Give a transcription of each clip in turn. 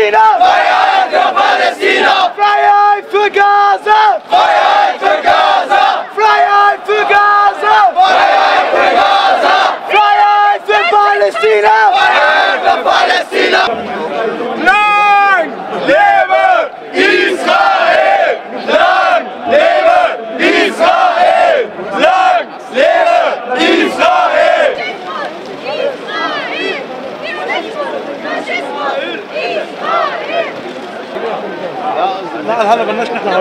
Palästina! Freiheit für Palästina! Freiheit für Gaza! Freiheit für Gaza! Freiheit für Gaza! Freiheit für Gaza! Freiheit für Palästina! Freiheit für Palästina! Lang Lebe Israel! Lang lebe Israel! Lang lebe Israel! لا هذا بلشنا احنا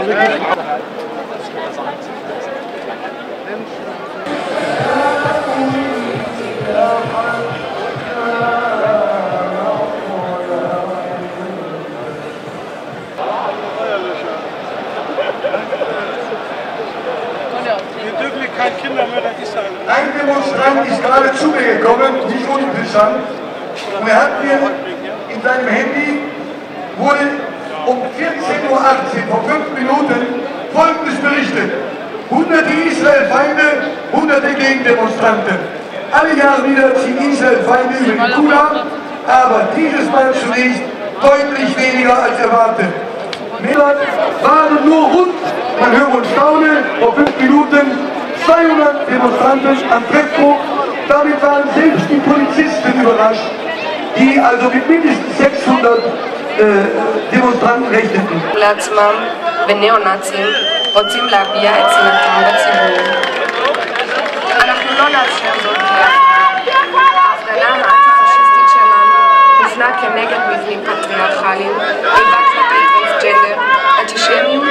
Wir dürfen kein Kindermörder Israel. Ein Demonstrant ist gerade zu mir gekommen, nicht uninteressant, und er hat mir in seinem Handy wurde um 14:18 Uhr, vor 5 Minuten, Folgendes berichtet. Hunderte Israel-Feinde, hunderte Gegendemonstranten. Alle Jahre wieder ziehen Israel-Feinde über die Kula, aber dieses Mal zunächst deutlich weniger als erwartet. Männer waren nur rund, man hört und staune, vor 5 Minuten 200 Demonstranten am Treffpunkt. Damit waren selbst die Polizisten überrascht, die also mit mindestens 600 demonstranten rechneten. לעצמם וניאו-נאצים רוצים להביע את שנאתם בציבור. אנחנו לא נאפשר זאת ההפגנה האנטי-פשיסטית שלנו נבנה כנגד מבנים פטריארכליים, איבה כלפי טרנסג'נדר, אנטישמיות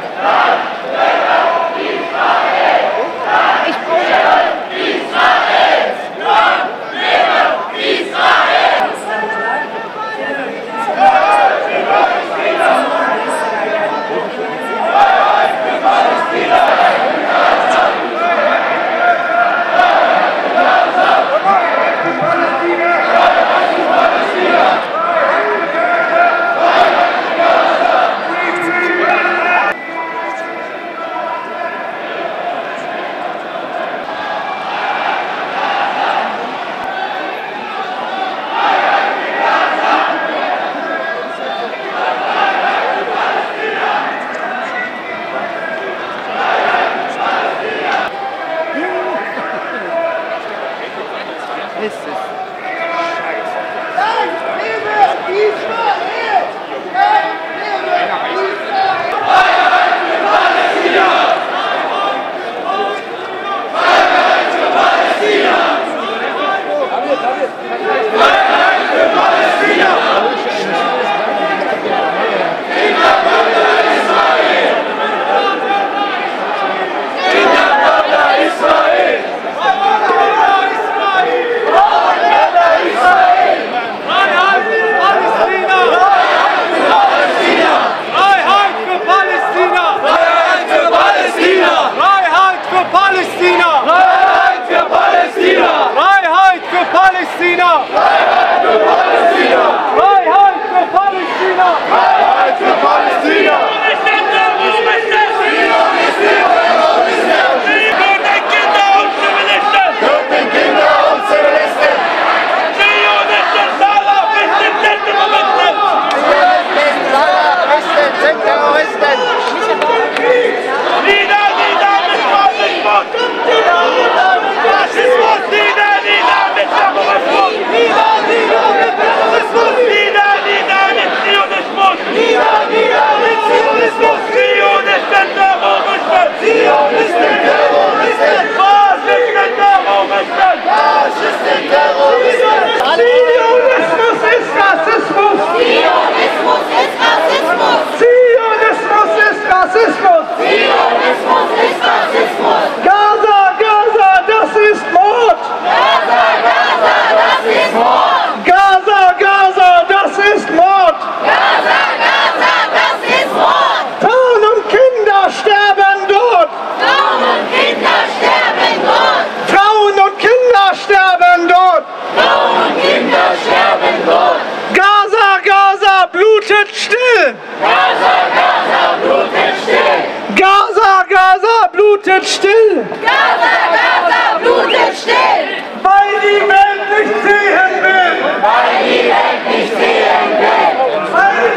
blutet still! Gaza, Gaza blutet still! Weil die Welt nicht sehen will! Weil die Welt nicht sehen will! Weil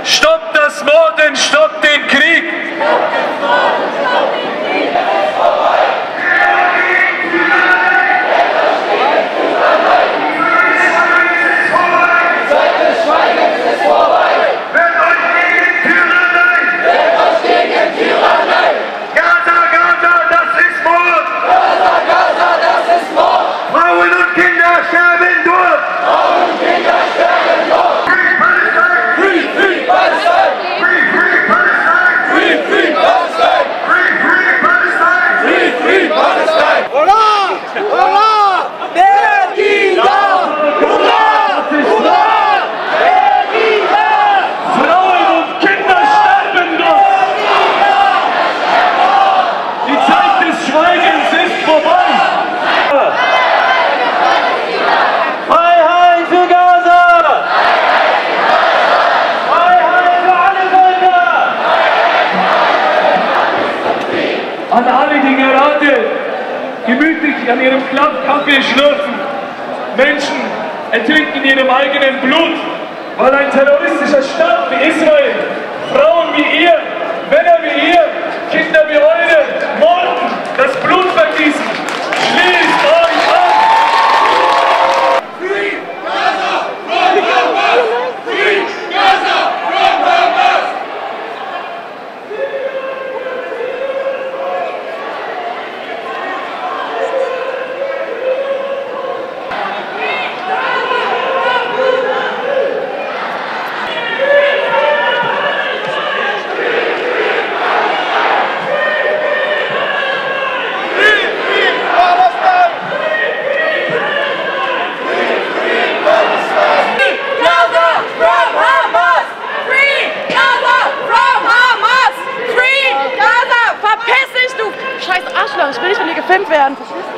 Stoppt das Morden, stoppt den Krieg! An alle, die gerade gemütlich an ihrem Kaffee schlürfen. Menschen ertrinken in ihrem eigenen Blut, weil ein terroristischer Staat wie Israel Frauen wie ihr, Männer wie ihr, Kinder wie eure morden, das Blut vergießen. Schließt euch an! Free Gaza from Hamas! Free Gaza from Hamas! Ich will nicht von dir gefilmt werden.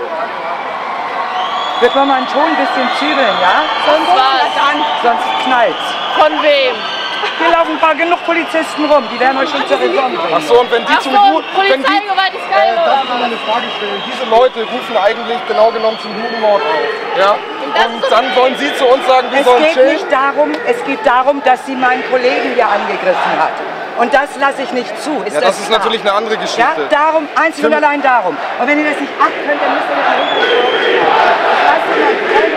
Wir können mal einen Ton ein bisschen zügeln, ja? Sonst knallt's. Von wem? Hier laufen ein paar genug Polizisten rum, die werden euch schon zur Raison bringen. Achso, und wenn die zum Judenmord... Polizeigewalt ist geil, oder? Darf ich mal eine Frage stellen? Diese Leute rufen eigentlich genau genommen zum Judenmord auf. Ja? Und dann wollen Sie zu uns sagen, wir sollen chillen? Es geht darum, dass sie meinen Kollegen hier angegriffen hat. Und das lasse ich nicht zu. Ja, das ist natürlich eine andere Geschichte. Ja, darum, einzig und allein darum. Und wenn ihr das nicht abkönnt, dann müsst ihr das nicht. Ich weiß nicht,